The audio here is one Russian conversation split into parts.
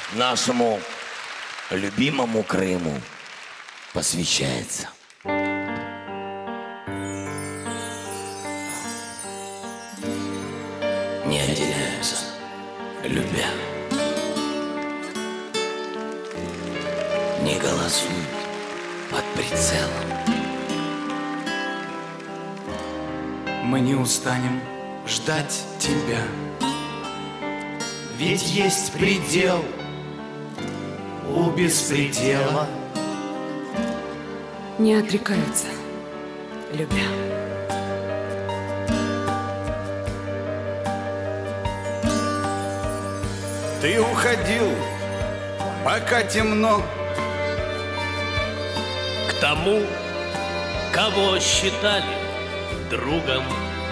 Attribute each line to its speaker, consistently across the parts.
Speaker 1: нашему любимому Крыму посвящается. Не отделяются, любя. Не голосуют под прицелом.
Speaker 2: Мы не устанем ждать тебя, ведь есть предел у беспредела.
Speaker 3: Не отрекаются, любя.
Speaker 2: Ты уходил, пока темно,
Speaker 4: к тому, кого считали другом.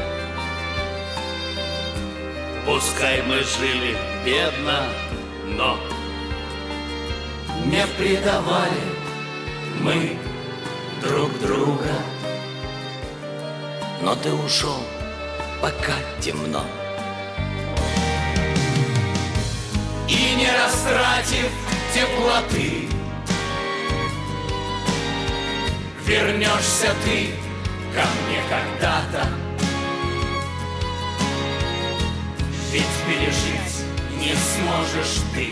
Speaker 4: Пускай мы жили бедно, но
Speaker 2: не предавали мы друг друга.
Speaker 1: Но ты ушел, пока темно.
Speaker 2: И не растратив теплоты, вернешься ты ко мне когда-то. Ведь пережить не сможешь ты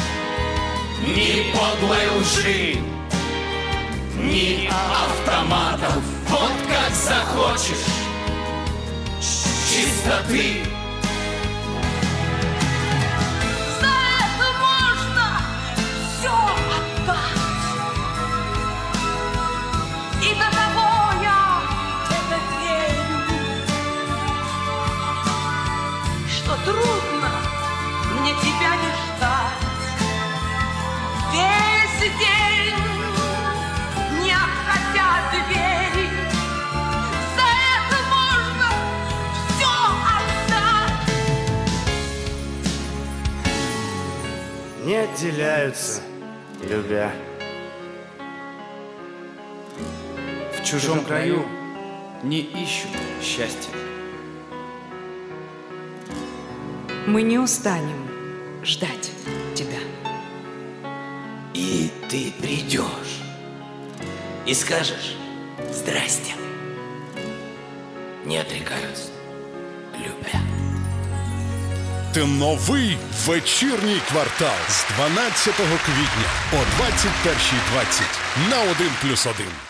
Speaker 2: ни подлой лжи, ни автоматов. Вот как захочешь чистоты.
Speaker 5: За это можно все отдать. И до того я это верю, что трудно мне тебя не ждать. Весь день не отходя двери. За это можно все отдать.
Speaker 2: Не отделяются, любя. В чужом краю не ищут счастья.
Speaker 3: Мы не устанем ждать тебя.
Speaker 1: И ты придешь и скажешь здрасте. Не отрекаются, любя.
Speaker 6: Новий вечірній квартал з 12 квітня о 21:20 на 1+1.